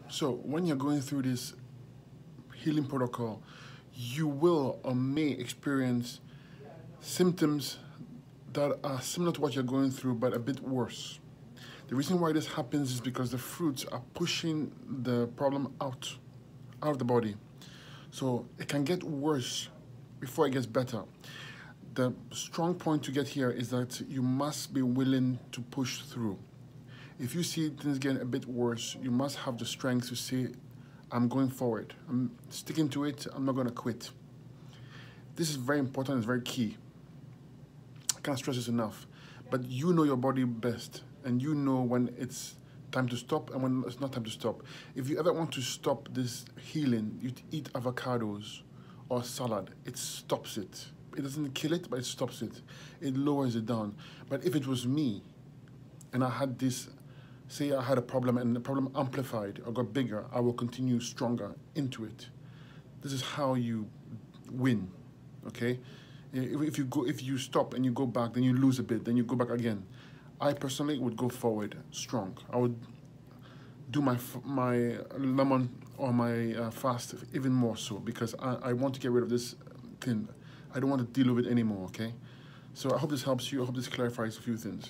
So when you're going through this healing protocol, you will or may experience symptoms that are similar to what you're going through, but a bit worse. The reason why this happens is because the fruits are pushing the problem out of the body. So it can get worse before it gets better. The strong point to get here is that you must be willing to push through. If you see things getting a bit worse, you must have the strength to say, I'm going forward. I'm sticking to it. I'm not going to quit. This is very important. It's very key. I can't stress this enough. But you know your body best, and you know when it's time to stop and when it's not time to stop. If you ever want to stop this healing, you eat avocados or salad. It stops it. It doesn't kill it, but it stops it. It lowers it down. But if it was me, and I had this, say I had a problem and the problem amplified or got bigger, I will continue stronger into it. This is how you win, okay? If you stop and you go back, then you lose a bit, then you go back again. I personally would go forward strong. I would do my lemon or my fast even more so, because I want to get rid of this thing. I don't want to deal with it anymore, okay? So I hope this helps you. I hope this clarifies a few things.